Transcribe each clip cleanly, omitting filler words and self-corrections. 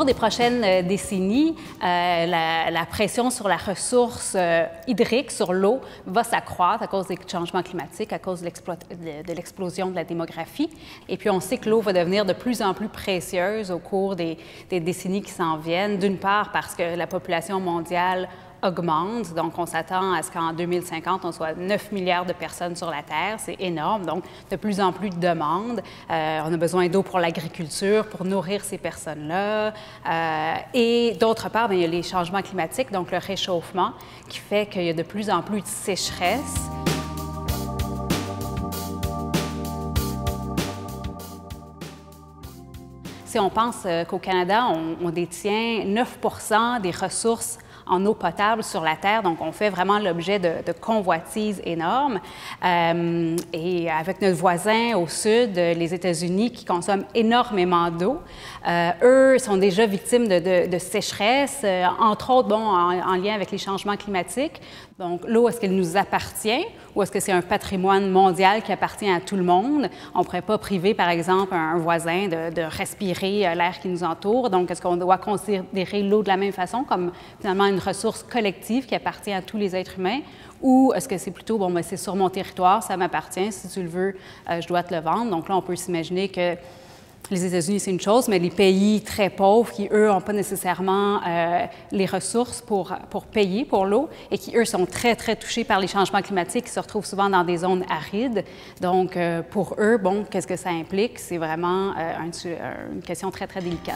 cours des prochaines décennies, la pression sur la ressource hydrique, sur l'eau, va s'accroître à cause des changements climatiques, à cause de l'explosion de la démographie. Et puis, on sait que l'eau va devenir de plus en plus précieuse au cours des décennies qui s'en viennent, d'une part parce que la population mondiale augmente. Donc, on s'attend à ce qu'en 2050, on soit 9 milliards de personnes sur la Terre. C'est énorme. Donc, de plus en plus de demandes. On a besoin d'eau pour l'agriculture, pour nourrir ces personnes-là. Et d'autre part, bien, il y a les changements climatiques, donc le réchauffement, qui fait qu'il y a de plus en plus de sécheresse. Si on pense qu'au Canada, on détient 9 des ressources en eau potable sur la Terre, donc on fait vraiment l'objet de convoitises énormes. Et avec notre voisin au sud, les États-Unis, qui consomment énormément d'eau, eux sont déjà victimes de sécheresse, entre autres bon, en lien avec les changements climatiques. Donc l'eau, est-ce qu'elle nous appartient ou est-ce que c'est un patrimoine mondial qui appartient à tout le monde? On ne pourrait pas priver, par exemple, un voisin de respirer l'air qui nous entoure. Donc, est-ce qu'on doit considérer l'eau de la même façon, comme finalement une ressource collective qui appartient à tous les êtres humains? Ou est-ce que c'est plutôt, bon, ben, c'est sur mon territoire, ça m'appartient, si tu le veux, je dois te le vendre. Donc là, on peut s'imaginer que les États-Unis, c'est une chose, mais les pays très pauvres qui, eux, n'ont pas nécessairement les ressources pour payer pour l'eau et qui, eux, sont très, très touchés par les changements climatiques, qui se retrouvent souvent dans des zones arides. Donc, pour eux, bon, qu'est-ce que ça implique? C'est vraiment une question très, très délicate.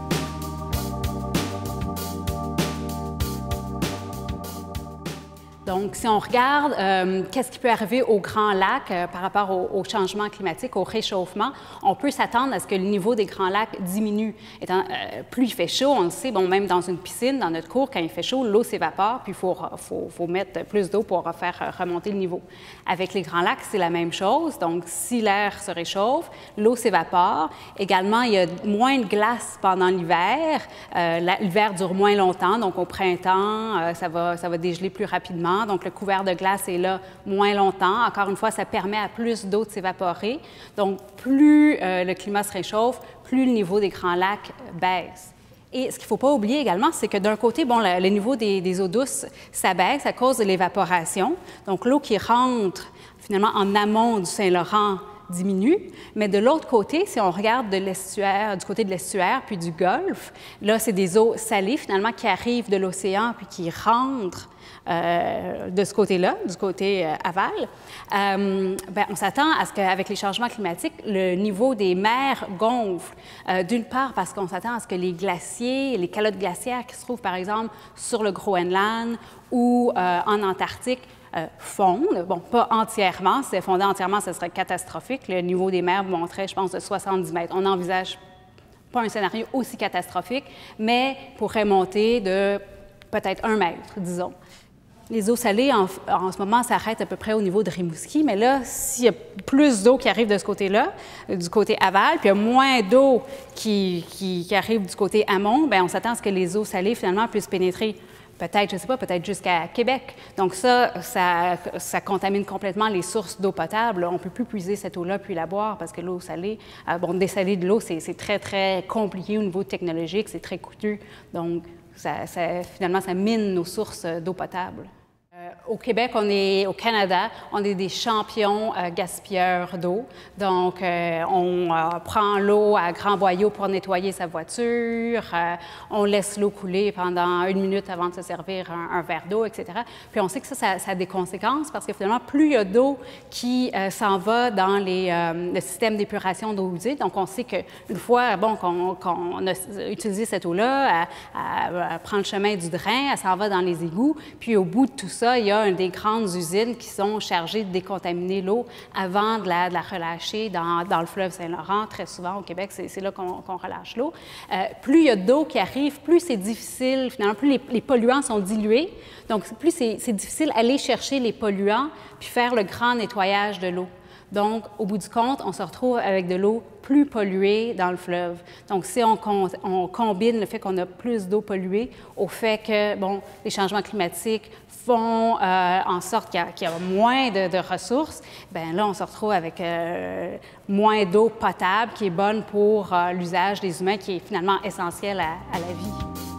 Donc, si on regarde qu'est-ce qui peut arriver aux Grands Lacs par rapport au changement climatique, au réchauffement, on peut s'attendre à ce que le niveau des Grands Lacs diminue. Plus il fait chaud, on le sait, bon, même dans une piscine, dans notre cour, quand il fait chaud, l'eau s'évapore, puis il faut mettre plus d'eau pour faire remonter le niveau. Avec les Grands Lacs, c'est la même chose. Donc, si l'air se réchauffe, l'eau s'évapore. Également, il y a moins de glace pendant l'hiver. L'hiver dure moins longtemps, donc au printemps, ça va dégeler plus rapidement. Donc, le couvert de glace est là moins longtemps. Encore une fois, ça permet à plus d'eau de s'évaporer. Donc, plus le climat se réchauffe, plus le niveau des Grands Lacs baisse. Et ce qu'il ne faut pas oublier également, c'est que d'un côté, bon, le niveau des eaux douces, ça baisse à cause de l'évaporation. Donc, l'eau qui rentre finalement en amont du Saint-Laurent diminue, mais de l'autre côté, si on regarde de l'estuaire, du côté de l'estuaire puis du Golfe, là, c'est des eaux salées finalement qui arrivent de l'océan puis qui rentrent de ce côté-là, du côté aval. Bien, on s'attend à ce qu'avec les changements climatiques, le niveau des mers gonfle. D'une part, parce qu'on s'attend à ce que les glaciers, les calottes glaciaires qui se trouvent, par exemple, sur le Groenland ou en Antarctique, fondent. Bon, pas entièrement. Si elles fondaient entièrement, ce serait catastrophique. Le niveau des mers monterait, je pense, de 70 mètres. On n'envisage pas un scénario aussi catastrophique, mais pourrait monter de peut-être 1 mètre, disons. Les eaux salées, en ce moment, s'arrêtent à peu près au niveau de Rimouski, mais là, s'il y a plus d'eau qui arrive de ce côté-là, du côté aval, puis il y a moins d'eau qui arrive du côté amont, bien, on s'attend à ce que les eaux salées, finalement, puissent pénétrer peut-être, je ne sais pas, peut-être jusqu'à Québec. Donc ça contamine complètement les sources d'eau potable. On ne peut plus puiser cette eau-là puis la boire parce que l'eau salée, bon, dessaler de l'eau, c'est très, très compliqué au niveau technologique, c'est très coûteux. Donc, finalement, ça mine nos sources d'eau potable. Au Québec, au Canada, on est des champions gaspilleurs d'eau. Donc, on prend l'eau à grands boyaux pour nettoyer sa voiture, on laisse l'eau couler pendant 1 minute avant de se servir un verre d'eau, etc. Puis on sait que ça a des conséquences parce que finalement, plus il y a d'eau qui s'en va dans le système d'épuration d'eau usée, donc on sait qu'une fois bon, qu'on a utilisé cette eau-là, elle prend le chemin du drain, elle s'en va dans les égouts, puis au bout de tout ça, il y a des grandes usines qui sont chargées de décontaminer l'eau avant de la relâcher dans le fleuve Saint-Laurent. Très souvent, au Québec, c'est là qu'on relâche l'eau. Plus il y a d'eau qui arrive, plus c'est difficile, finalement, plus les polluants sont dilués. Donc, plus c'est difficile d'aller chercher les polluants puis faire le grand nettoyage de l'eau. Donc, au bout du compte, on se retrouve avec de l'eau plus polluée dans le fleuve. Donc, si on combine le fait qu'on a plus d'eau polluée au fait que, bon, les changements climatiques font en sorte qu'il y a moins de ressources, bien là, on se retrouve avec moins d'eau potable qui est bonne pour l'usage des humains, qui est finalement essentiel à la vie.